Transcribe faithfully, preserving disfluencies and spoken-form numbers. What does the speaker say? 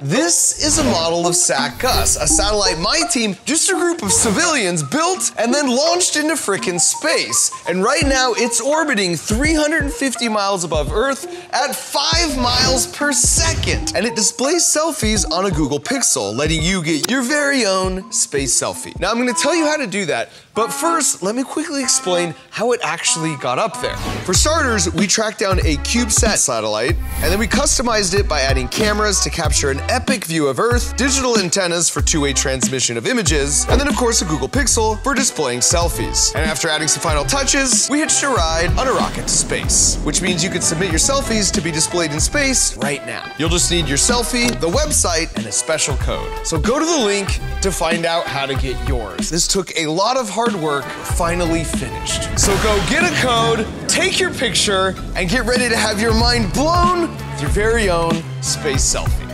This is a model of SatGus, a satellite my team, just a group of civilians, built and then launched into frickin' space. And right now it's orbiting three hundred fifty miles above Earth at five miles per second. And it displays selfies on a Google Pixel, letting you get your very own space selfie. Now I'm gonna tell you how to do that, but first, let me quickly explain how it actually got up there. For starters, we tracked down a CubeSat satellite, and then we customized it by adding cameras to capture an epic view of Earth, digital antennas for two-way transmission of images, and then of course a Google Pixel for displaying selfies. And after adding some final touches, we hitched a ride on a rocket to space, which means you can submit your selfies to be displayed in space right now. You'll just need your selfie, the website, and a special code. So go to the link to find out how to get yours. This took a lot of hard work, finally finished. So go get a code, take your picture, and get ready to have your mind blown with your very own space selfie.